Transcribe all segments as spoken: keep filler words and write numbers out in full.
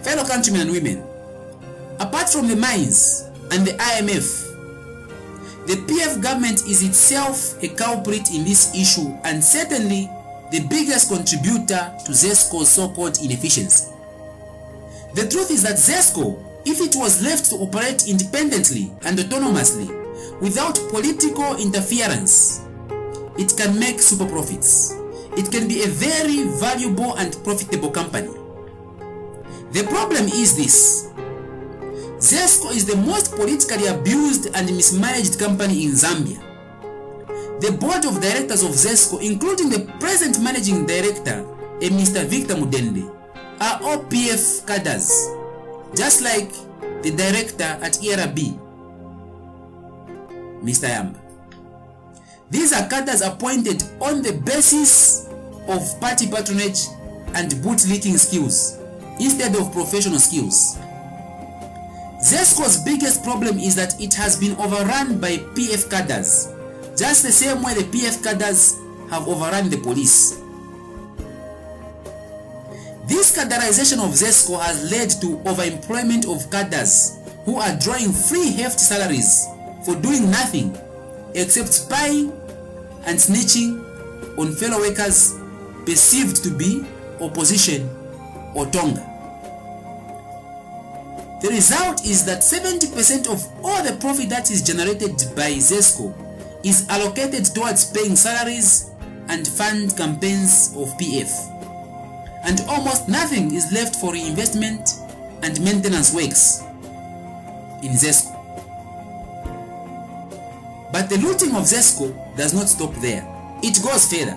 Fellow countrymen and women, apart from the mines and the I M F, the P F government is itself a culprit in this issue and certainly the biggest contributor to ZESCO's so-called inefficiency. The truth is that ZESCO, if it was left to operate independently and autonomously without political interference, it can make super profits. It can be a very valuable and profitable company. The problem is this: ZESCO is the most politically abused and mismanaged company in Zambia. The board of directors of ZESCO, including the present managing director, a Mister Victor Mudende, are all P F cadres, just like the director at E L A B, Mister Yamba. These are cadres appointed on the basis of party patronage and bootlicking skills instead of professional skills. ZESCO's biggest problem is that it has been overrun by P F cadres, just the same way the P F cadres have overrun the police. This cadreization of ZESCO has led to overemployment of cadres who are drawing free hefty salaries for doing nothing except spying and snitching on fellow workers perceived to be opposition or Tonga. The result is that seventy percent of all the profit that is generated by ZESCO is allocated towards paying salaries and fund campaigns of P F, and almost nothing is left for reinvestment and maintenance works in ZESCO. But the looting of ZESCO does not stop there. It goes further.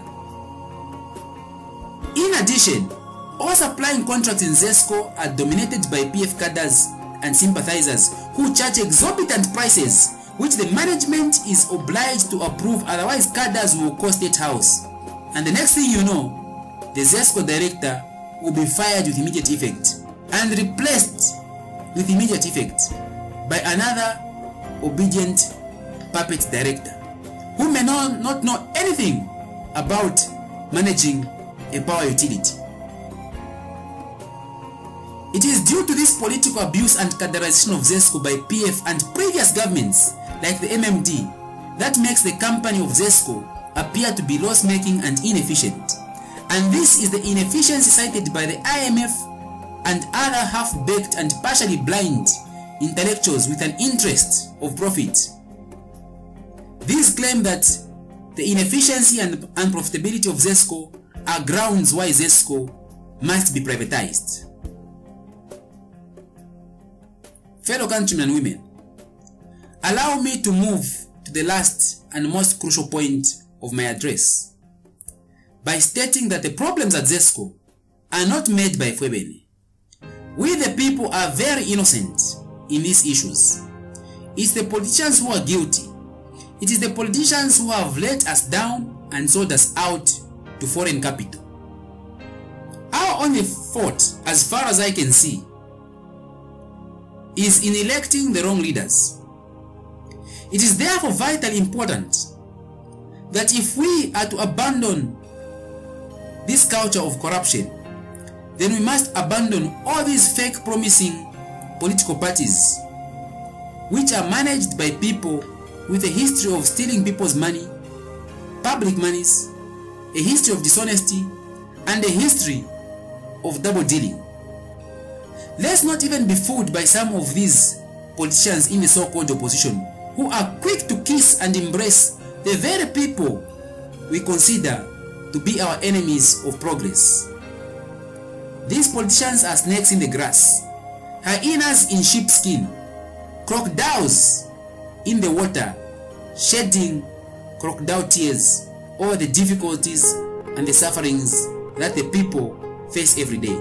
In addition, all supplying contracts in ZESCO are dominated by P F cadres and sympathizers who charge exorbitant prices which the management is obliged to approve, otherwise cadres will cost State House. And the next thing you know, the ZESCO director will be fired with immediate effect and replaced with immediate effect by another obedient puppet director who may not, not know anything about managing a power utility. It is due to this political abuse and cadreization of ZESCO by P F and previous governments like the M M D that makes the company of ZESCO appear to be loss-making and inefficient. And this is the inefficiency cited by the I M F and other half-baked and partially blind intellectuals with an interest of profit. These claim that the inefficiency and unprofitability of ZESCO are grounds why ZESCO must be privatized. Fellow countrymen and women, allow me to move to the last and most crucial point of my address by stating that the problems at ZESCO are not made by Fwebene. We the people are very innocent in these issues. It's the politicians who are guilty. It is the politicians who have let us down and sold us out to foreign capital. Our only fault, as far as I can see, is in electing the wrong leaders. It is therefore vitally important that if we are to abandon this culture of corruption, then we must abandon all these fake promising political parties which are managed by people with a history of stealing people's money, public monies, a history of dishonesty, and a history of double dealing. Let's not even be fooled by some of these politicians in the so-called opposition who are quick to kiss and embrace the very people we consider to be our enemies of progress. These politicians are snakes in the grass, hyenas in sheepskin, crocodiles in the water, shedding crocodile tears over the difficulties and the sufferings that the people face every day.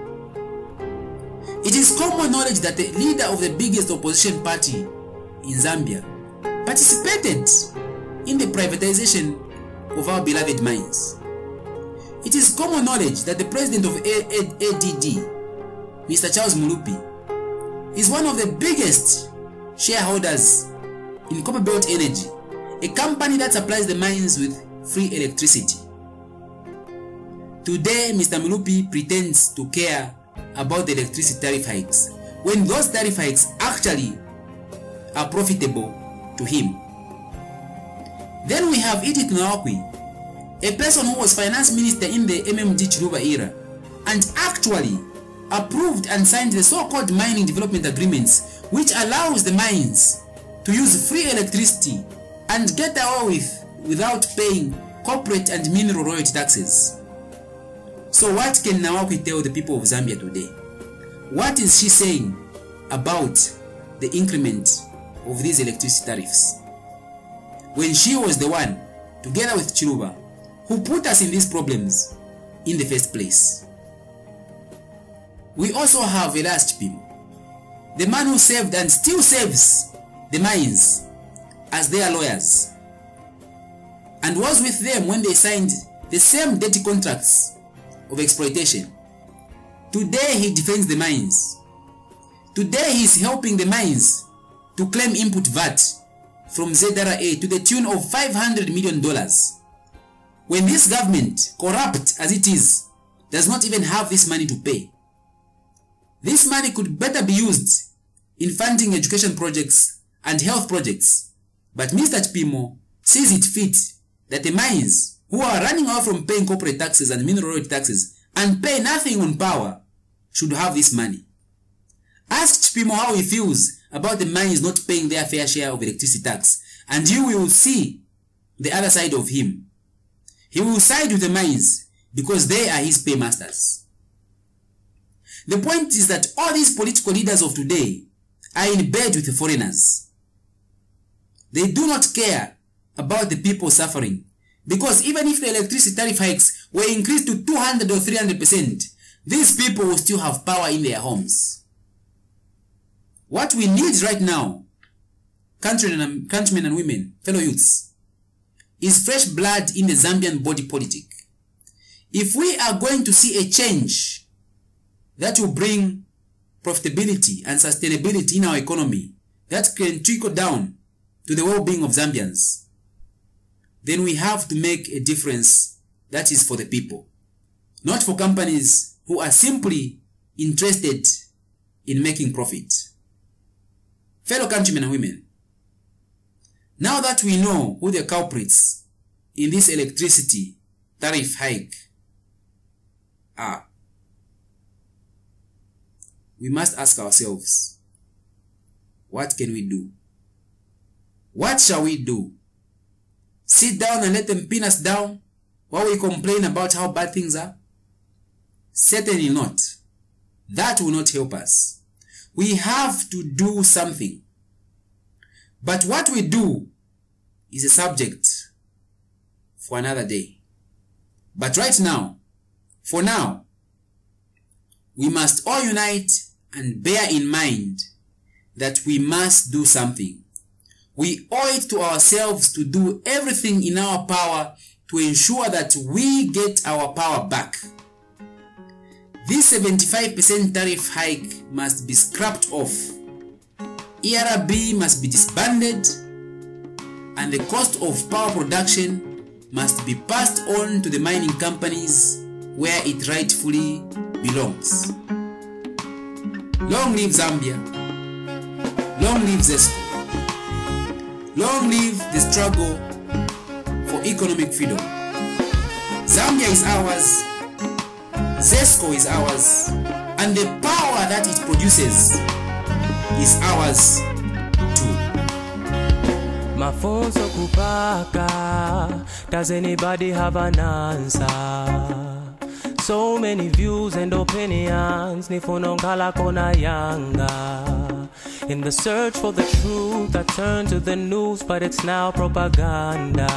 It is common knowledge that the leader of the biggest opposition party in Zambia participated in the privatization of our beloved mines. It is common knowledge that the president of A D D, Mister Charles Milupi, is one of the biggest shareholders in Copperbelt Energy, a company that supplies the mines with free electricity. Today, Mister Milupi pretends to care about the electricity tariff hikes when those tariff hikes actually are profitable to him? Then we have Edith Nawakwi, a person who was finance minister in the M M D Chiluba era and actually approved and signed the so-called mining development agreements, which allows the mines to use free electricity and get away with without paying corporate and mineral royalty taxes. So what can Nawakwi tell the people of Zambia today? What is she saying about the increment of these electricity tariffs, when she was the one, together with Chiluba, who put us in these problems in the first place? We also have Elias Chipimo, the man who saved and still saves the mines as their lawyers, and was with them when they signed the same dirty contracts of exploitation. Today he defends the mines. Today he is helping the mines to claim input V A T from Z E R A to the tune of five hundred million dollars. When this government, corrupt as it is, does not even have this money to pay. This money could better be used in funding education projects and health projects. But Mister Chipimo sees it fit that the mines, who are running away from paying corporate taxes and mineral royalty taxes and pay nothing on power, should have this money. Ask Chipimo how he feels about the mines not paying their fair share of electricity tax, and you will see the other side of him. He will side with the mines because they are his paymasters. The point is that all these political leaders of today are in bed with the foreigners. They do not care about the people suffering, because even if the electricity tariff hikes were increased to two hundred or three hundred percent, these people will still have power in their homes. What we need right now, countrymen and, countrymen and women, fellow youths, is fresh blood in the Zambian body politic. If we are going to see a change that will bring profitability and sustainability in our economy, that can trickle down to the well-being of Zambians, then we have to make a difference that is for the people, not for companies who are simply interested in making profit. Fellow countrymen and women, now that we know who the culprits in this electricity tariff hike are, we must ask ourselves, what can we do? What shall we do? Sit down and let them pin us down while we complain about how bad things are? Certainly not. That will not help us. We have to do something. But what we do is a subject for another day. But right now, for now, we must all unite and bear in mind that we must do something. We owe it to ourselves to do everything in our power to ensure that we get our power back. This seventy-five percent tariff hike must be scrapped off. E R B must be disbanded, and the cost of power production must be passed on to the mining companies where it rightfully belongs. Long live Zambia. Long live ZESCO. Long live the struggle for economic freedom. Zambia is ours, ZESCO is ours, and the power that it produces is ours too. Mafunzo kupaka, does anybody have an answer? So many views and opinions, nifunongala kona yanga. In the search for the truth, I turn to the news, but it's now propaganda.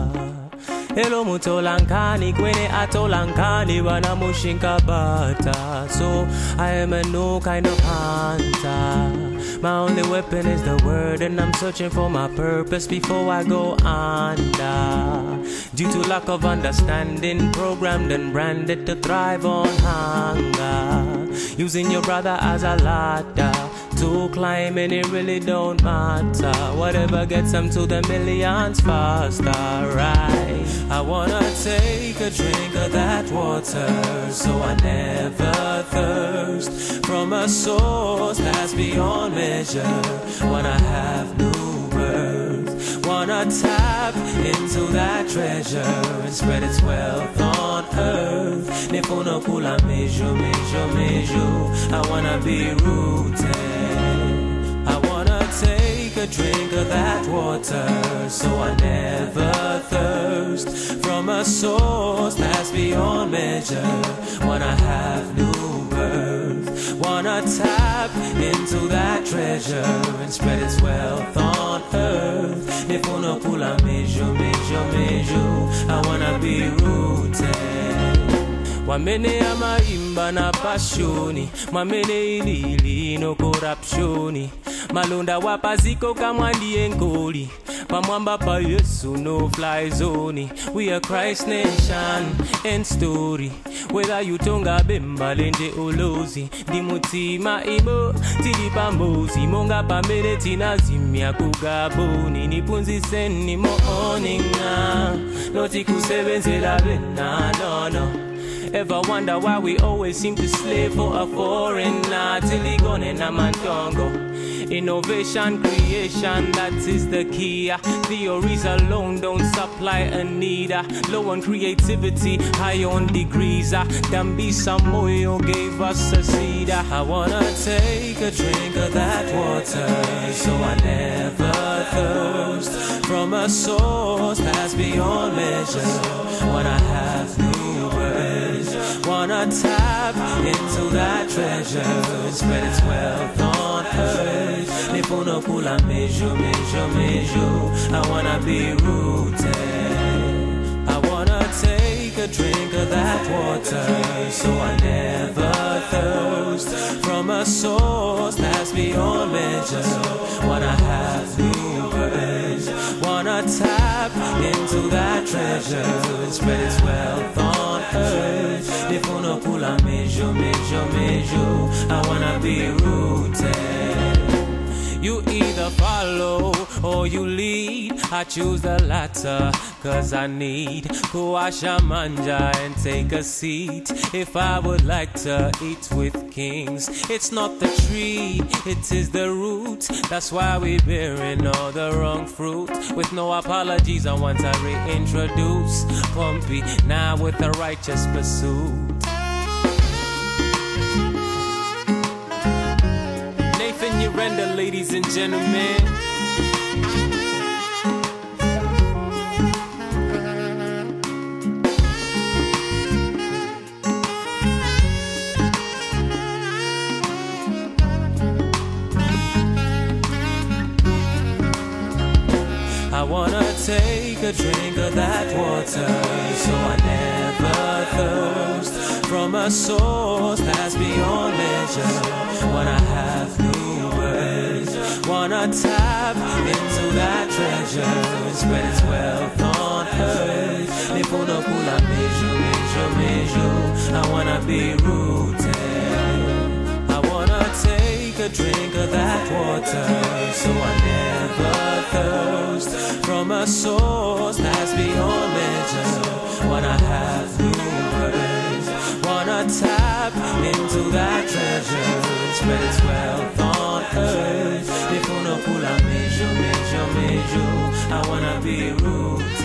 Hello mutolankani, kwene atolankani, wanamushinka bata. So I am a new kind of hunter. My only weapon is the word, and I'm searching for my purpose before I go under. Due to lack of understanding, programmed and branded to thrive on hunger. Using your brother as a ladder to climb, and it really don't matter. Whatever gets them to the millions faster, right? I wanna take a drink of that water, so I never thirst, from a source that's beyond measure. Wanna have new birth, wanna tap into that treasure and spread its wealth on earth. Nifuno kula meju, meju, meju. I wanna be rooted. I wanna take a drink of that water, so I never thirst, from a source that's beyond measure. Wanna have new birth, wanna tap into that treasure and spread its wealth on earth. Nifuno kula meju, meju, meju. I wanna be rooted. Wamene ama imba na pasioni, mamene ilili no corruptioni. Malonda wapaziko kamwandi enkoli, pamwamba pa Yesu no fly zone. We a Christ nation and story. Whether you tonga bemba lende olozi, dimutima imo tilipambozi, monga pamele tina zimya kugaboni. Nipunzi seni mo oninga, noti kusebenzela bena no no. Ever wonder why we always seem to slave for a foreigner till he gone in a mantongo? Innovation, creation, that is the key. Theories alone don't supply a need. Low on creativity, high on degrees. Dambisa Moyo gave us a seed. I wanna take a drink of that water, so I never thirst, from a source that's beyond measure. Wanna have new birth, wanna tap into that treasure and spread its wealth on earth. Nifuno kula meju, meju, meju. I wanna be rooted. I wanna take a drink of that water, so I never thirst, from a source that's beyond measure. Wanna have new birth, wanna tap into that treasure and spread its wealth on earth. Nifuno kula meju, meju, meju. I wanna be rooted. You either follow or you lead. I choose the latter, cause I need kuasha manja and take a seat. If I would like to eat with kings, it's not the tree, it is the root. That's why we're bearing all the wrong fruit. With no apologies, I want to reintroduce Pumpy, now with a righteous pursuit. You render, ladies and gentlemen. I wanna take a drink of that water, so I never thirst, from a source that's beyond measure. Wanna have new words, wanna tap into that treasure and spread its wealth on earth. Nifuno kula meju, meju, meju. I wanna be rooted. I wanna take a drink of that water, so I never thirst, from a source that's beyond measure. Wanna have new words, wanna tap into that treasure and spread its wealth on earth. Nifuno kula meju, meju, meju. I wanna be rooted.